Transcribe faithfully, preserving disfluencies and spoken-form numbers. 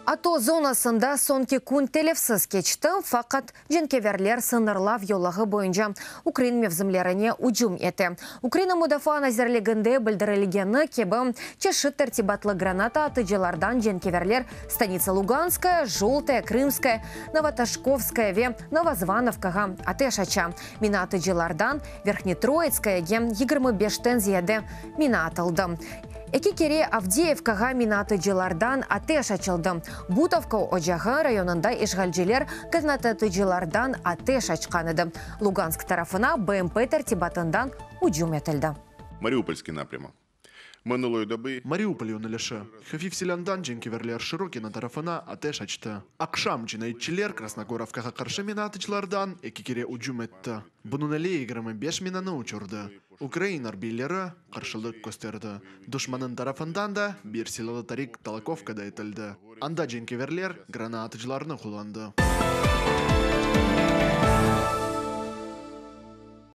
Ато зонасында сонки күн телевсіз кечті, фақат женкеверлер сынырлав йолағы бойынша Украин мевзімлеріне уджум еті. Украина мудафа назерлігінде білдірілгені кебі чеші тәртибатлы граната атыжылардан женкеверлер станица Луганская, Желтая, Крымская, Новоташковская ве Новозвановкаға атешача. Мина атыжылардан Верхнетроицкая ем егерме бештен зияде мина атылды. Эки кере Авдеевкаға минаты жылардан атеш ачылды. Бутовка Очағы районында ишгалжелер кызнаты жылардан атеш ачқаныды. Луганск тарафына БМП тәртибатындан уджум етілді. Мариупольский напрямок. Минулої доби Маріуполь юнелеше. Хафив селяндан женкеверлер широки на тарафына атеш ачты. Акшам жинайтчилер Красногоровкаға қаршы минатычлардан эки кере уджум етті. Бұнын әле егерме беш минаны учурды. Украина арбейлері қаршылық көстерді. Душманын тарафындан да бір силалы тарик Талаковкада етілді. Анда женкеверлер гранатычларны құланды.